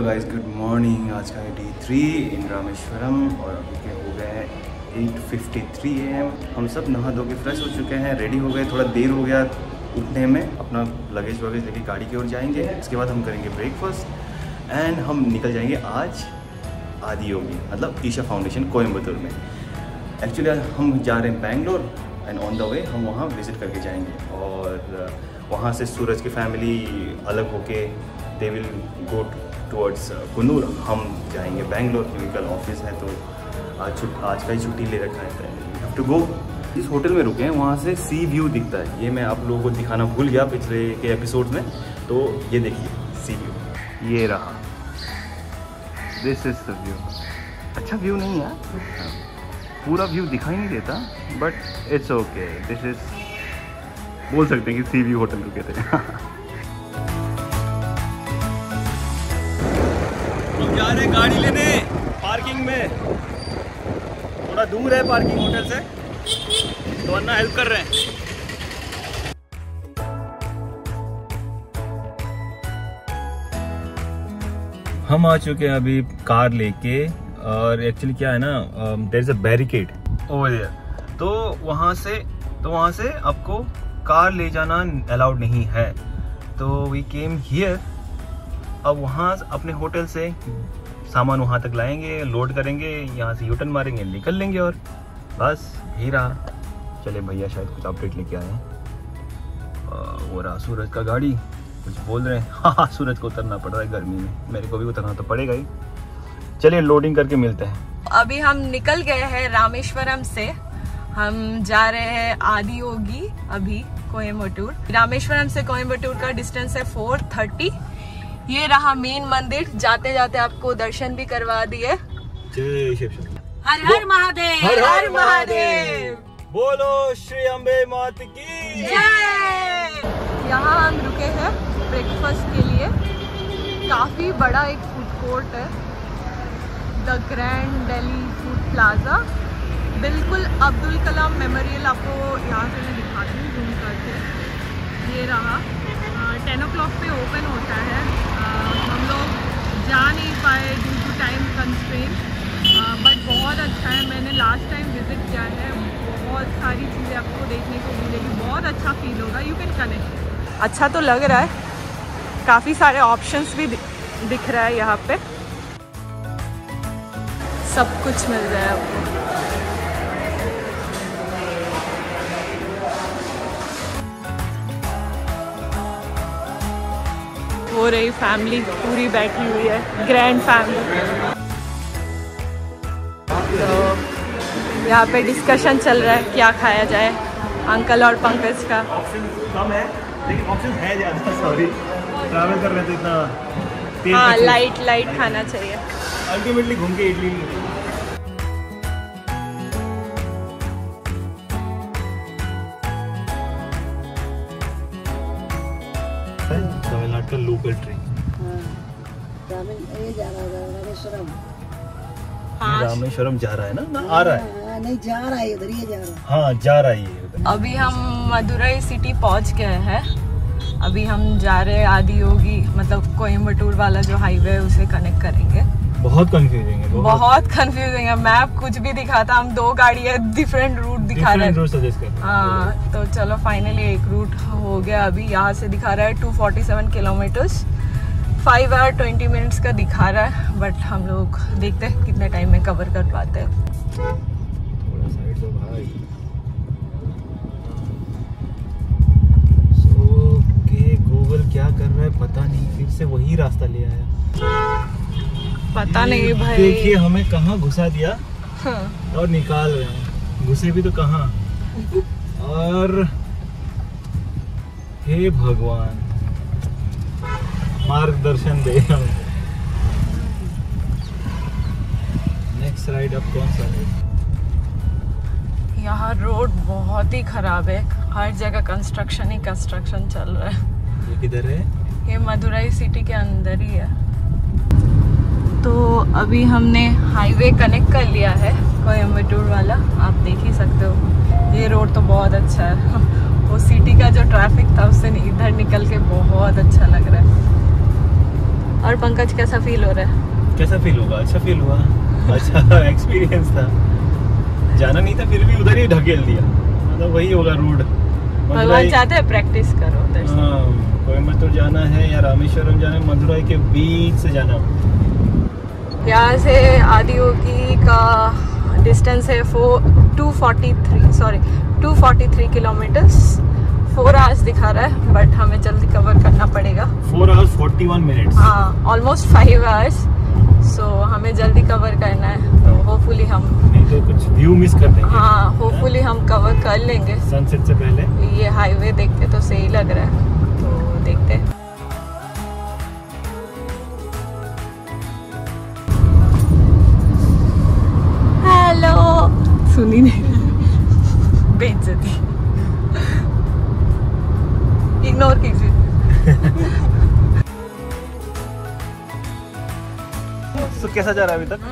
Guys, good morning. आज का है डे 3 इन रामेश्वरम और अभी के हो गए हैं 8:53 AM। हम सब नहा धो के फ्रेश हो चुके हैं, रेडी हो गए। थोड़ा देर हो गया उठने में, अपना लगेज वगैज लेके गाड़ी की ओर जाएंगे। इसके बाद हम करेंगे ब्रेकफास्ट एंड हम निकल जाएंगे आज आदियोगी, मतलब ईशा फाउंडेशन कोयम्बतूर में। एक्चुअली हम जा रहे हैं Bangalore and on the way हम वहाँ विज़िट करके जाएंगे और वहाँ से सूरज की फैमिली अलग होके they will go towards Coonoor. हम जाएंगे बैंगलोर क्योंकि कल ऑफिस है, तो आज का ही छुट्टी ले रखा है, वी हैव टू गो। इस होटल में रुके हैं, वहाँ से सी व्यू दिखता है। ये मैं आप लोगों को दिखाना भूल गया पिछले के एपिसोड में, तो ये देखिए सी व्यू, ये रहा, दिस इज द व्यू। अच्छा व्यू नहीं है, पूरा व्यू दिखाई नहीं देता, but it's okay. This is, बोल सकते हैं कि सी व्यू होटल रुके थे। हम जा रहे हैं गाड़ी लेने पार्किंग में, थोड़ा दूर है पार्किंग होटल से, तो अन्ना हेल्प कर रहे हैं। हम आ चुके हैं अभी कार लेके, और एक्चुअली क्या है ना, there is a barricade over there, तो वहाँ से आपको कार ले जाना अलाउड नहीं है। तो वी केम हियर। अब वहाँ अपने होटल से सामान वहाँ तक लाएंगे, लोड करेंगे, यहाँ से यूटर्न मारेंगे, निकल लेंगे और बस यही रहा। चले भैया शायद कुछ अपडेट लेके आए हैं। वो रहा सूरज का गाड़ी, कुछ बोल रहे हैं। हाँ, सूरज को उतरना पड़ रहा है गर्मी में, मेरे को भी उतरना तो पड़ेगा ही। चलिए लोडिंग करके मिलते हैं। अभी हम निकल गए हैं रामेश्वरम से, हम जा रहे हैं आदियोगी अभी कोयम्बटूर। रामेश्वरम से कोयम्बटूर का डिस्टेंस है 430। ये रहा मेन मंदिर, जाते जाते आपको दर्शन भी करवा दिए। जय शिव, हर हर महादेव, हर हर महादेव, बोलो श्री अम्बे मात की जय। यहाँ हम रुके हैं ब्रेकफास्ट के लिए। काफी बड़ा एक फूड कोर्ट है, the grand Delhi food plaza, बिल्कुल अब्दुल कलाम मेमोरियल। आपको यहाँ से मैं दिखाती हूँ जूम करके। ये रहा, 10 o'clock पे ओपन होता है। हम लोग जा नहीं पाए due to time constraint, but बहुत अच्छा है। मैंने लास्ट टाइम विजिट किया है, बहुत सारी चीज़ें आपको देखने को मिलेगी, बहुत अच्छा फील होगा। You can connect. अच्छा तो लग रहा है, काफ़ी सारे ऑप्शंस भी दिख रहा है यहाँ पे, सब कुछ मिल रहा है आपको। हो रही फैमिली पूरी बैठी हुई है, ग्रैंड फैमिली। तो यहाँ पे डिस्कशन चल रहा है क्या खाया जाए, अंकल और पंकज का। ऑप्शन कम है लेकिन ऑप्शन है ज़्यादा। सॉरी, ट्रैवल कर रहे थे इतना। हाँ, लाइट खाना चाहिए। अल्टीमेटली घूम के इडली तमिलनाडु का लोकल ट्रेन। रामेश्वरम जा रहा है ना आ रहा है? नहीं, जा रहा है, उधर ही जा रहा है। हाँ, जा रहा है। अभी हम मदुरई सिटी पहुंच गए हैं। अभी हम जा रहे हैं आदियोगी, मतलब कोयम्बटूर वाला जो हाईवे है उसे कनेक्ट करेंगे। बहुत कंफ्यूजिंग है, बहुत कंफ्यूजिंग है। मैप कुछ भी दिखाता, हम 2 गाड़ी है, डिफरेंट रूट दिखा रहे हैं। हाँ, तो चलो फाइनली एक रूट हो गया। अभी यहाँ से दिखा रहा है 247 किलोमीटर्स, 5 hour 20 minutes का दिखा रहा है, बट हम लोग देखते हैं कितने टाइम में कवर कर पाते हैं। थोड़ा साइड दो भाई। सो के गूगल क्या कर रहा है पता नहीं, फिर से वही रास्ता ले आया। पता नहीं भाई, देखिए हमें कहाँ घुसा दिया। हाँ। और निकाल रहे हैं, घुसे भी तो कहाँ। और हे भगवान, मार्गदर्शन दे हमें। नेक्स्ट राइड अब कौन सा है? यहाँ रोड बहुत ही खराब है, हर जगह कंस्ट्रक्शन ही कंस्ट्रक्शन चल रहा है। ये किधर है? ये मदुरई सिटी के अंदर ही है। तो अभी हमने हाईवे कनेक्ट कर लिया है, कोयम्बटूर वाला, आप देख ही सकते हो। ये रोड तो बहुत अच्छा है, वो सिटी का जो ट्रैफिक था उससे इधर निकल के बहुत अच्छा लग रहा है। और पंकज कैसा फील हो रहा है? कैसा फील होगा? अच्छा फील हुआ, अच्छा एक्सपीरियंस था। जाना नहीं था फिर भी उधर ही ढकेल दिया, मतलब वही होगा रोड। भगवान चाहते हैं प्रैक्टिस करो उधर से। हाँ, कोयम्बटूर जाना है या रामेश्वरम जाना है, मदुरई के बीच से जाना। यहाँ से आदियोगी का डिस्टेंस है 243 किलोमीटर्स। 4 आवर्स दिखा रहा है, बट हमें जल्दी कवर करना पड़ेगा। 4 hours 41 minutes। हाँ, ऑलमोस्ट 5 आवर्स। सो हमें जल्दी कवर करना है, तो होपफुली हम नहीं तो कुछ व्यू मिस कर देंगे। हाँ, होपफुली हम कवर कर लेंगे सनसेट से पहले। ये हाईवे देखते तो सही लग रहा है, तो देखते हैं। हेलो, सुनी नहीं, बेइज्जती, इग्नोर कीजिए। तो कैसा जा रहा है अभी तक?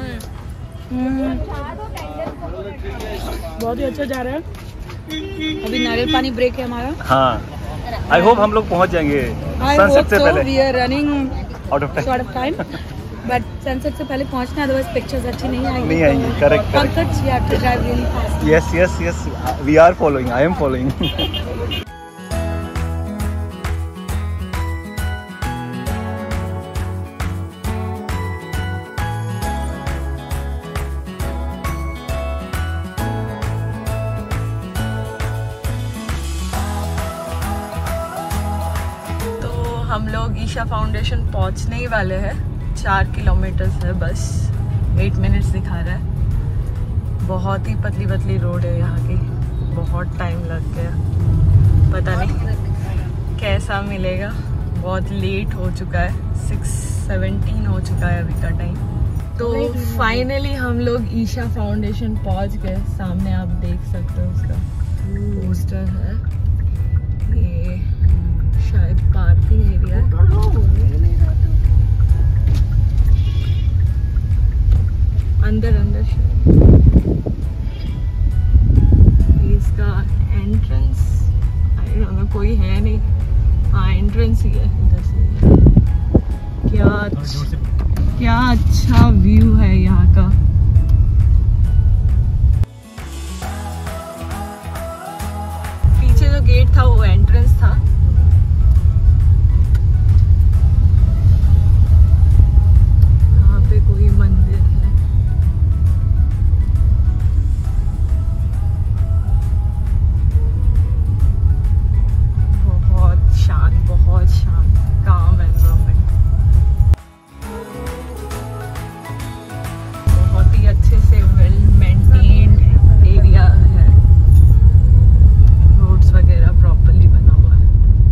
बहुत ही अच्छा जा रहा है। अभी नारियल पानी ब्रेक है हमारा। हाँ, आई होप हम लोग पहुंच जाएंगे सनसेट से पहले। We are running out of time, but sunset से पहले पहुंचना, अदरवाइज पिक्चर्स अच्छी नहीं आएंगी। नहीं आएंगी, correct. Pankaj, you have to drive really fast. Yes, we are following, I am following. हम लोग ईशा फाउंडेशन पहुंचने ही वाले हैं। 4 किलोमीटर है बस, 8 मिनट्स दिखा रहा है। बहुत ही पतली पतली रोड है यहाँ की, बहुत टाइम लग गया, पता नहीं कैसा मिलेगा। बहुत लेट हो चुका है, 6:17 हो चुका है अभी का टाइम। तो फाइनली हम लोग ईशा फाउंडेशन पहुंच गए। सामने आप देख सकते हो उसका पोस्टर है, ये शायद पार्किंग एरिया है। अंदर इसका एंट्रेंस, आई डोंट नो, कोई है नहीं। हाँ, एंट्रेंस ही है इधर से। क्या अच्छा व्यू है यहाँ का। पीछे जो गेट था वो एंट्रेंस था। यहाँ पे कोई मंदिर है। बहुत शांत काम एनवायरनमेंट। बहुत ही अच्छे से वेल मेंटेन्ड एरिया है, रोड्स वगैरह प्रॉपर्ली बना हुआ है।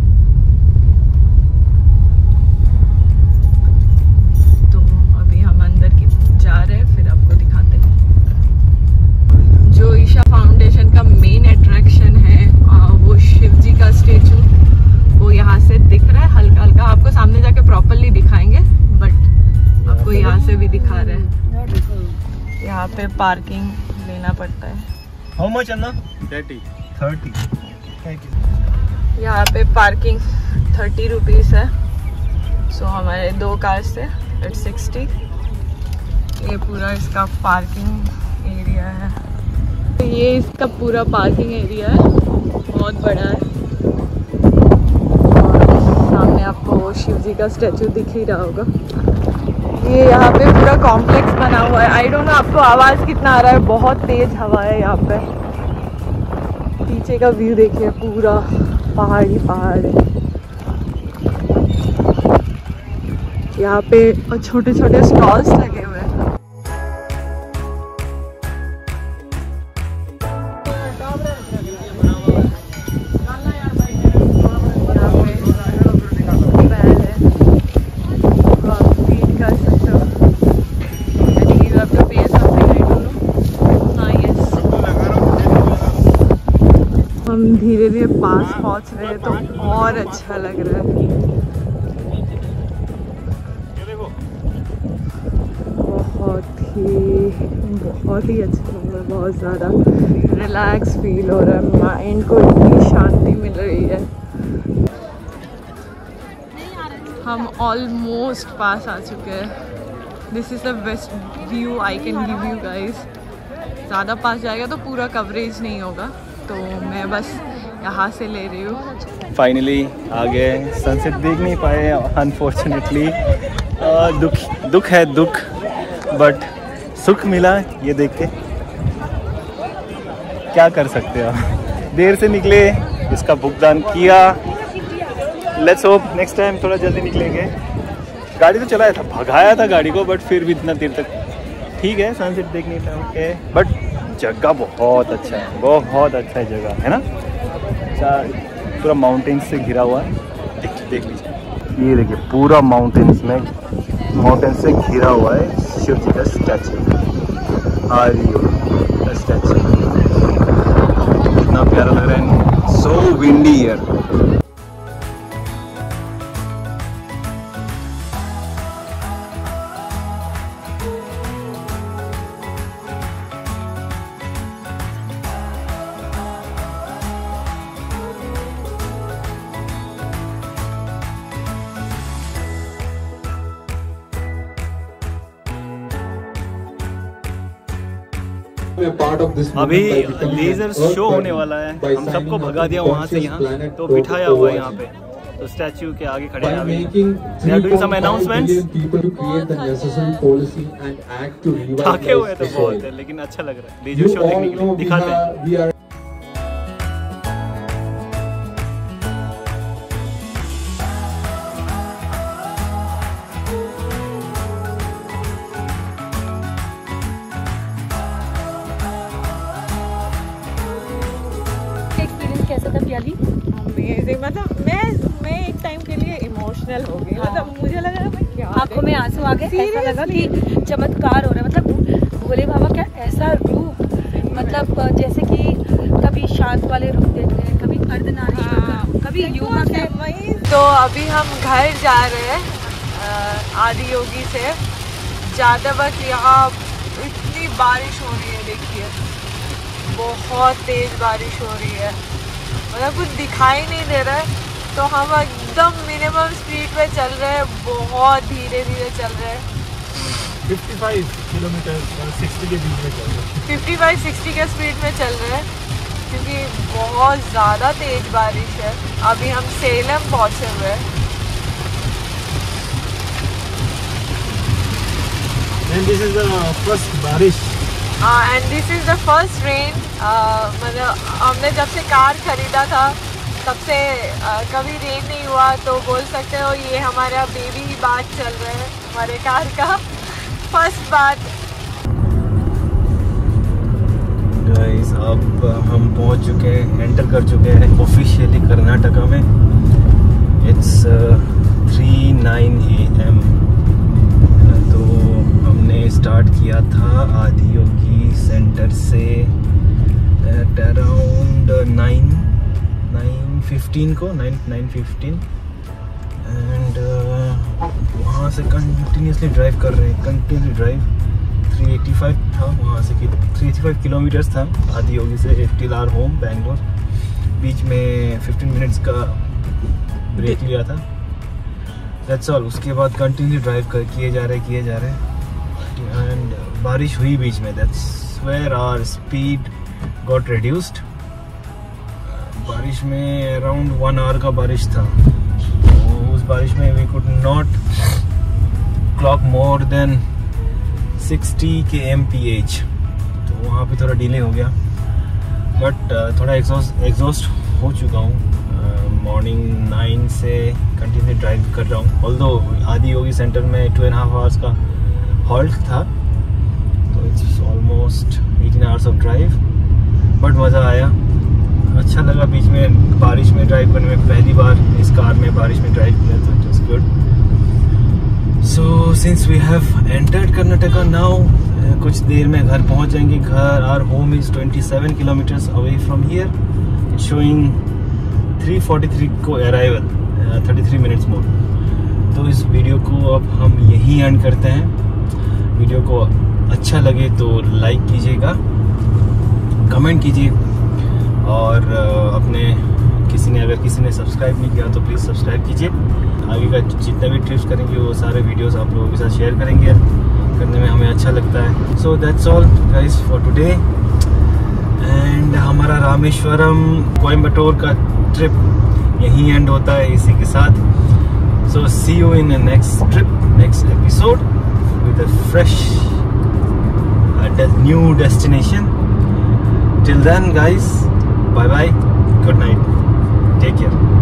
तो अभी हम अंदर की जा रहे हैं, फिर आपको दिखाते हैं। जो ईशा फाउंडेशन का मेन अट्रैक्शन है वो शिव जी का स्टेचू, वो यहाँ से दिख रहा है हल्का हल्का। आपको सामने जाके प्रॉपर्ली दिखाएंगे, बट आपको यहाँ से भी दिखा रहे हैं। यहाँ पे पार्किंग लेना पड़ता है। How much anna? 30। Thank you. यहाँ पे पार्किंग 30 रुपीज़ है। सो हमारे 2 कार्स थे, इट्स 60। ये पूरा इसका पार्किंग एरिया है। तो ये इसका पूरा पार्किंग एरिया है, बहुत बड़ा है। सामने आपको शिव जी का स्टैचू दिख ही रहा होगा। ये यहाँ पे पूरा कॉम्प्लेक्स बना हुआ है। आई डोंट नो आपको आवाज़ कितना आ रहा है, बहुत तेज हवा है यहाँ पे। पीछे का व्यू देखिए, पूरा पहाड़ है। यहाँ पे छोटे छोटे स्टॉल्स लगे हुए हैं। हम धीरे धीरे पास पहुंच रहे हैं तो और अच्छा लग रहा है। बहुत ही अच्छा लग रहा है, बहुत ज़्यादा रिलैक्स फील हो रहा है, माइंड को इतनी शांति मिल रही है। हम ऑलमोस्ट पास आ चुके हैं। This is the best view I can give you guys. ज़्यादा पास जाएगा तो पूरा कवरेज नहीं होगा, तो मैं बस यहाँ से ले रही हूँ। फाइनली आ गए, सनसेट देख नहीं पाए अनफॉर्चुनेटली। दुख है दुख, बट सुख मिला ये देख के। क्या कर सकते हो, देर से निकले, इसका भुगतान किया। लेट्स होप नेक्स्ट टाइम थोड़ा जल्दी निकलेंगे। गाड़ी तो चलाया था, भगाया था गाड़ी को, बट फिर भी इतना देर तक ठीक है, सनसेट देखने का ओके। बट जगह बहुत अच्छा है, बहुत अच्छा है जगह, है ना। पूरा माउंटेन्स से घिरा हुआ है, देख लीजिए। ये देखिए पूरा माउंटेन्स से घिरा हुआ है शिव जी का स्टैचू। आर्य स्टैचू कितना प्यारा लग रहा है। So windy here. अभी लेजर शो होने वाला है, हम सबको भगा दिया वहाँ से यहाँ, तो बिठाया हुआ है यहाँ पे, तो स्टैचू के आगे खड़े हैं अभी। They are doing some announcements। थके हुए तो बहुत है, लेकिन अच्छा लग रहा है लेजर शो देखने के लिए। दिखाते हैं। कैसा था प्याली? अमेजिंग, मतलब मैं एक टाइम के लिए इमोशनल हो गई। मतलब मुझे लगा मैं क्या, आंखों में आंसू आ गए। ऐसा लगा कि चमत्कार हो रहा है। मतलब भोले बाबा का ऐसा रूप, मतलब जैसे कि कभी शांत वाले रूप देते हैं, कभी अर्धनारीश्वर, कभी योगा के। तो अभी हम घर जा रहे हैं आदि योगी से। ज़्यादा वक्त यहाँ इतनी बारिश हो रही है, देखिए बहुत तेज़ बारिश हो रही है, मतलब कुछ दिखाई नहीं दे रहा है। तो हम एकदम मिनिमम स्पीड पे चल रहे हैं, बहुत धीरे धीरे चल रहे हैं। 55 किलोमीटर 60 के बीच में चल रहे हैं। 55-60 के स्पीड में चल रहे हैं, क्योंकि बहुत ज़्यादा तेज़ बारिश है। अभी हम सेलम पहुँचे हुए हैं। And this is the first बारिश। And this is the first rain. मतलब हमने जब से कार ख़रीदा था तब से कभी रेन नहीं हुआ, तो बोल सकते हो ये हमारा बेबी बात चल रहा है, हमारे कार का फर्स्ट बात। गाइस अब हम पहुंच चुके हैं, एंटर कर चुके हैं ऑफिशियली कर्नाटका में। It's 3:09 AM। तो हमने स्टार्ट किया था आदि योगी सेंटर से एट अराउंड 9:15 को 9:15 एंड वहाँ से कंटिन्यूसली ड्राइव कर रहे हैं, कंटिन्यूसली ड्राइव। 385 था वहाँ से, 385 किलोमीटर्स था आदि योगी से टिल आवर होम बैंगलोर। बीच में 15 मिनट्स का ब्रेक लिया था, दैट्स ऑल। उसके बाद कंटिन्यू ड्राइव किए जा रहे एंड बारिश हुई बीच में, that's where our speed got reduced. बारिश में अराउंड 1 आवर का बारिश था, तो उस बारिश में we could not clock more than 60 kmph, तो वहाँ पे थोड़ा डिले हो गया। बट थोड़ा एग्जॉस्ट हो चुका हूँ। मॉर्निंग 9 से कंटिन्यू ड्राइव कर रहा हूँ। ऑल्दो आदि योगी सेंटर में 2.5 आवर्स का हॉल्ट था, तो it's almost 18 hours of drive. But मज़ा आया, अच्छा लगा। बीच में बारिश में ड्राइव करने में पहली बार इस कार में बारिश में ड्राइव किया, तो it was good. So since we have entered Karnataka now, कुछ देर में घर पहुंच जाएंगे। घर our home is 27 kilometres away from here, it's showing 3:43 को अराइवल, 33 मिनट्स मोर। तो इस वीडियो को अब हम यहीं एंड करते हैं। वीडियो को अच्छा लगे तो लाइक कीजिएगा, कमेंट कीजिए और अपने किसी ने सब्सक्राइब नहीं किया तो प्लीज़ सब्सक्राइब कीजिए। आगे का जितने भी ट्रिप्स करेंगे वो सारे वीडियोस आप लोगों के साथ शेयर करेंगे, करने में हमें अच्छा लगता है। So that's all guys for today. And हमारा रामेश्वरम कोयम्बटूर का ट्रिप यहीं एंड होता है इसी के साथ। So see you in next trip, next episode with a fresh new destination. Till then guys, bye bye, good night, take care.